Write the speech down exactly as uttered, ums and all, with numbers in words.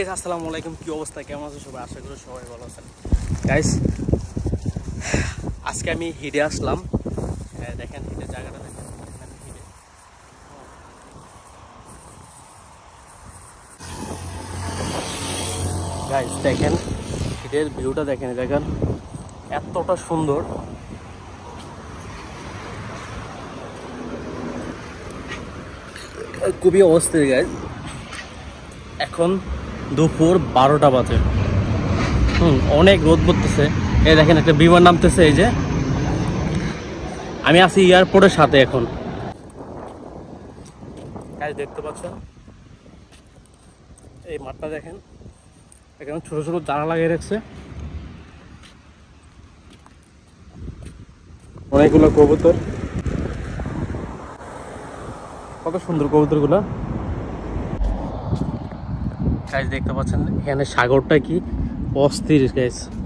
Guys আসসালামু আলাইকুম, কি অবস্থা, কেমন আছো সবাই? আশা করি সবাই ভালো আছেন। গাইস আজকে আমি হিডে আসলাম। দেখেন হিডে জায়গাটা দেখেন, গাইস দেখেন হিডের ভিউটা দেখেন, দেখেন এতটা সুন্দর। খুবই অস্থির গাইস। এখন দুপুর বারোটা বাজে, হুম অনেক রোদ পড়তেছে। এই দেখেন একটা বিমান নামতেছে, এই যে আমি আছি এয়ারপোর্টের সাথে। এখন গাইস দেখতে পাচ্ছেন এই মাঠটা দেখেন, এখানে ছোট ছোট চারা লাগিয়ে রাখছে, অনেকগুলো কবুতর। কত সুন্দর কবুতর গুলা। গাইস দেখতে পাচ্ছেন এখানে সাগরটা কি অস্থির গাইস।